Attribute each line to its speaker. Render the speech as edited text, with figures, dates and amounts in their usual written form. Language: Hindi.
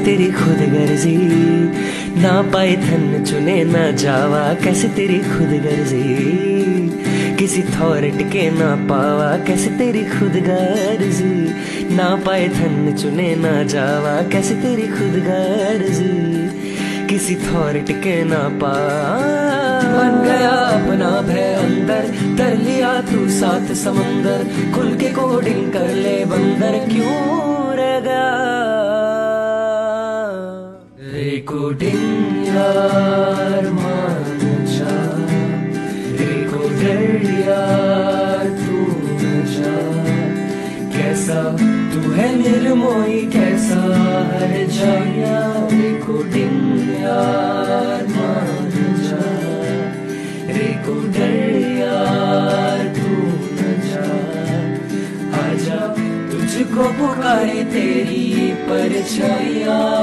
Speaker 1: तेरी खुद गर्जी, ना पाइथन चुने ना जावा, कैसे तेरी खुद गर्जी, किसी थॉरिट के ना पावा, कैसे तेरी खुद गर्जी, ना पाइथन चुने ना जावा, कैसे तेरी खुद गर्जी, किसी थॉरिट के ना पावा। बन गया अपना भय अंदर, तर लिया तू साथ समंदर, खुल के कोडिंग कर ले बंदर, क्यों रह गया रिकॉर्डिंग यार मान जा, रिकॉर्डर यार तू न जा, कैसा तू है निर्मोही कैसा हर जाया, रिकॉर्डिंग यार मान जा, रिकॉर्डर यार तू न जा, आजा तुझको पुकारे तेरी परछाइयाँ।